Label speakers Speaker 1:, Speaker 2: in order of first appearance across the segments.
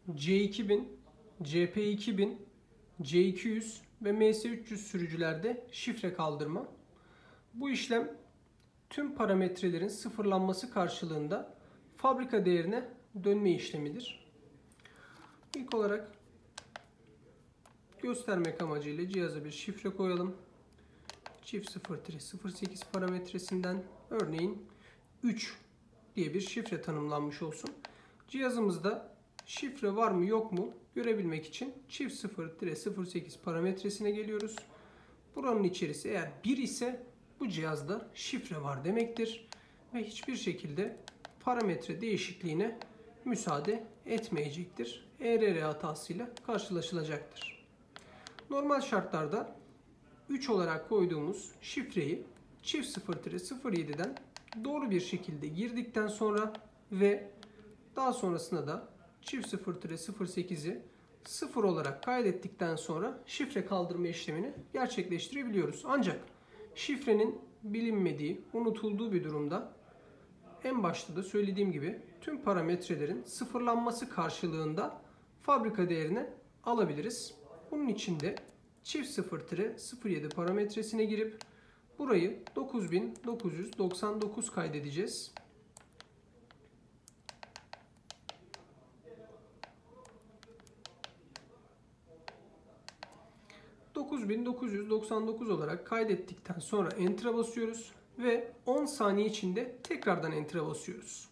Speaker 1: C2000, CP2000, C200 ve MS300 sürücülerde şifre kaldırma. Bu işlem tüm parametrelerin sıfırlanması karşılığında fabrika değerine dönme işlemidir. İlk olarak göstermek amacıyla cihaza bir şifre koyalım. Çift 0-08 parametresinden örneğin 3 diye bir şifre tanımlanmış olsun. Cihazımızda şifre var mı yok mu görebilmek için çift 0-08 parametresine geliyoruz. Buranın içerisi eğer 1 ise bu cihazda şifre var demektir ve hiçbir şekilde parametre değişikliğine müsaade etmeyecektir. ERR hatasıyla karşılaşılacaktır. Normal şartlarda 3 olarak koyduğumuz şifreyi çift 0-07'den doğru bir şekilde girdikten sonra ve daha sonrasında da çift 0-08'i 0 olarak kaydettikten sonra şifre kaldırma işlemini gerçekleştirebiliyoruz. Ancak şifrenin bilinmediği, unutulduğu bir durumda en başta da söylediğim gibi tüm parametrelerin sıfırlanması karşılığında fabrika değerini alabiliriz. Bunun için de çift 0-07 parametresine girip burayı 9999 kaydedeceğiz. ...9999 olarak kaydettikten sonra Enter'a basıyoruz ve 10 saniye içinde tekrardan Enter'a basıyoruz.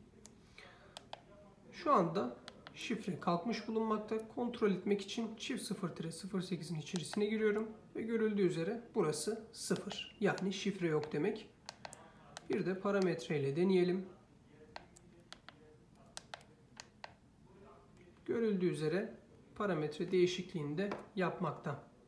Speaker 1: Şu anda şifre kalkmış bulunmakta. Kontrol etmek için çift 0-08'in içerisine giriyorum ve görüldüğü üzere burası 0. Yani şifre yok demek. Bir de parametre ile deneyelim. Görüldüğü üzere parametre değişikliğini de yapmakta.